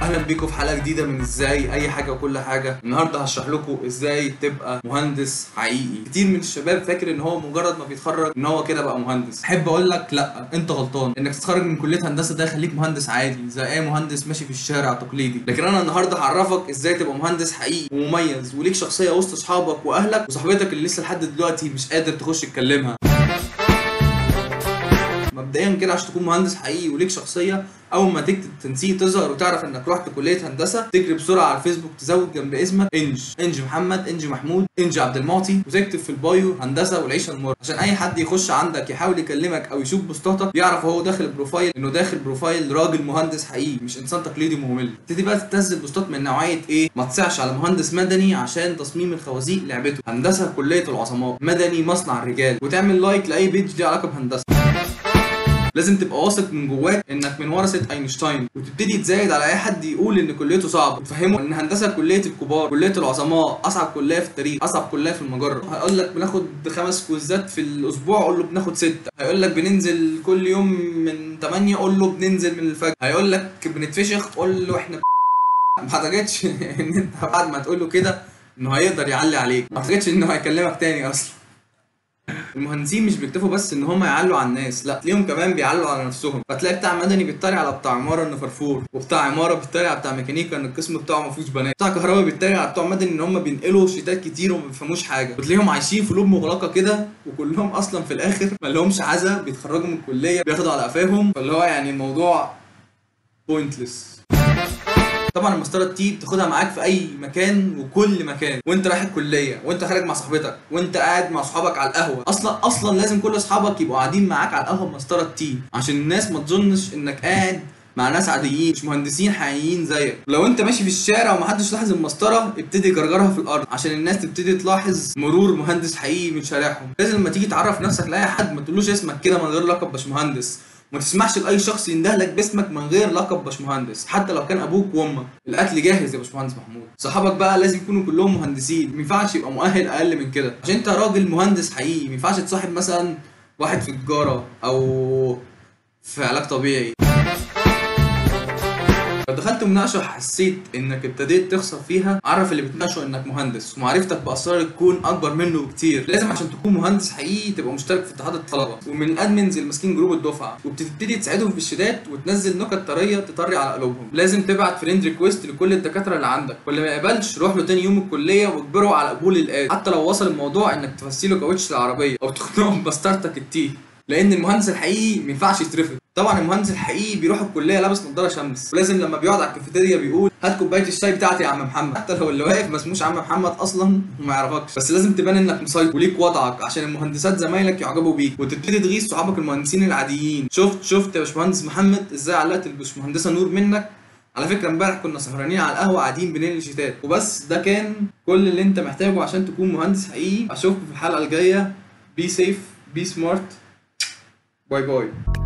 اهلا بيكم في حلقه جديده من ازاي اي حاجه وكل حاجه. النهارده هشرح لكم ازاي تبقى مهندس حقيقي. كتير من الشباب فاكر ان هو مجرد ما بيتخرج ان هو كده بقى مهندس. احب اقول لك لا، انت غلطان. انك تتخرج من كليه هندسه ده يخليك مهندس عادي زي اي مهندس ماشي في الشارع تقليدي، لكن انا النهارده هعرفك ازاي تبقى مهندس حقيقي ومميز وليك شخصيه وسط اصحابك واهلك وصاحبتك اللي لسه لحد دلوقتي مش قادر تخش تكلمها. مبدئيا كده عشان تكون مهندس حقيقي وليك شخصيه، اول ما تكتب تنسيق تظهر وتعرف انك رحت كليه هندسه، تجري بسرعه على الفيسبوك تزود جنب اسمك انج محمد، انج محمود، انج عبد المعطي، وتكتب في البايو هندسه والعيشه المر، عشان اي حد يخش عندك يحاول يكلمك او يشوف بوستاتك يعرف وهو داخل البروفايل انه داخل بروفايل راجل مهندس حقيقي مش انسان تقليدي ممل. تبتدي بقى تنزل بوستات من نوعيه ايه؟ ما تصعش على مهندس مدني عشان تصميم الخوازيق لعبته، هندسه كليه العظماء، مدني مصنع الرجال، وتعمل لايك لاي بيج ليه علاقه بهندسه. لازم تبقى واثق من جواك انك من ورثه اينشتاين، وتبتدي تزايد على اي حد يقول ان كليته صعبه، وتفهمه ان هندسه كليه الكبار، كليه العظماء، اصعب كليه في التاريخ، اصعب كليه في المجره. هيقول لك بناخد 5 كويزات في الاسبوع، قول له بناخد 6. هيقول لك بننزل كل يوم من 8، قول له بننزل من الفجر. هيقول لك بنتفشخ، قول له احنا ما اعتقدش ان انت بعد ما تقول له كده انه هيقدر يعلي عليك، ما اعتقدش انه هيكلمك تاني اصلا. المهندسين مش بيكتفوا بس ان هم يعلوا على الناس، لا تلاقيهم كمان بيعلوا على نفسهم. فتلاقي بتاع مدني بيتريق على بتاع عماره انه فرفور، وبتاع عماره بيتريق على بتاع ميكانيكا ان القسم بتاعه ما فيهوش بنات، بتاع كهرباء بيتريق على بتوع مدني ان هم بينقلوا شيتات كتير وما بيفهموش حاجه، وتلاقيهم عايشين في لوب مغلقه كده، وكلهم اصلا في الاخر ما لهمش عزا، بيتخرجوا من الكليه بياخدوا على قفاهم، فاللي هو يعني الموضوع بوينتلس. طبعا المسطره التي بتاخدها معاك في اي مكان وكل مكان، وانت رايح الكليه، وانت خارج مع صاحبتك، وانت قاعد مع اصحابك على القهوه. اصلا لازم كل اصحابك يبقوا قاعدين معاك على القهوه بمسطره التي، عشان الناس ما تظنش انك قاعد مع ناس عاديين مش مهندسين حقيقيين زيك. ولو انت ماشي في الشارع ومحدش لاحظ المسطره، ابتدي جرجرها في الارض عشان الناس تبتدي تلاحظ مرور مهندس حقيقي من شارعهم. لازم لما تيجي تعرف نفسك لاي حد ما تقولوش اسمك كده من غير لقب باشمهندس، وما تسمحش لاي شخص يندهلك باسمك من غير لقب باشمهندس، حتى لو كان ابوك وامك. الاكل جاهز يا باشمهندس محمود. صحابك بقى لازم يكونوا كلهم مهندسين، ما ينفعش يبقى مؤهل اقل من كده، عشان انت راجل مهندس حقيقي. ما ينفعش تصاحب مثلا واحد في تجاره او في علاج طبيعي. لو دخلت مناقشه وحسيت انك ابتديت تخسر فيها، عرف اللي بتناقشه انك مهندس ومعرفتك باسرار الكون اكبر منه بكتير. لازم عشان تكون مهندس حقيقي تبقى مشترك في اتحاد الطلبه ومن الادمنز اللي ماسكين جروب الدفعه، وبتبتدي تساعدهم في الشتات وتنزل نكت طريه تطري على قلوبهم. لازم تبعت فريند ريكويست لكل الدكاتره اللي عندك، واللي ما يقبلش روح له تاني يوم الكليه واجبره على قبول الآد، حتى لو وصل الموضوع انك تفسيله كاوتش العربيه او تقنعهم بسطرتك التيه، لان المهندس الحقيقي ما ينفعش يترفض. طبعا المهندس الحقيقي بيروح الكليه لابس نظاره شمس، ولازم لما بيقعد على الكافيتيريا بيقول هات كوبايه الشاي بتاعتي يا عم محمد، حتى لو اللي واقف ما اسموش عم محمد اصلا وما يعرفكش، بس لازم تبان انك مسيطر وليك وضعك عشان المهندسات زمايلك يعجبوا بيك، وتبتدي تغيظ صحابك المهندسين العاديين. شفت يا باشمهندس محمد ازاي علقت الباشمهندسه نور منك؟ على فكره امبارح كنا سهرانين على القهوه قاعدين بننقل شيتات وبس. ده كان كل اللي انت محتاجه عشان تكون مهندس حقيقي. اشوفكم في الحلقه الجايه. بي سيف، بي سمارت، باي باي.